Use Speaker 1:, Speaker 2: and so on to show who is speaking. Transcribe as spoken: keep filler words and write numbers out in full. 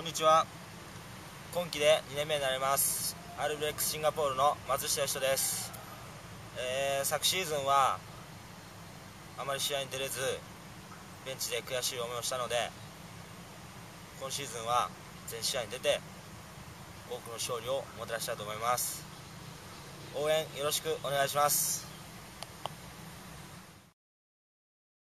Speaker 1: こんにちは。今期でにねんめになります アールブイエックス シンガポールの松下義人です。えー、昨シーズンはあまり試合に出れずベンチで悔しい思いをしたので、今シーズンは全試合に出て多くの勝利をもたらしたいと思います。応援よろしくお願いします。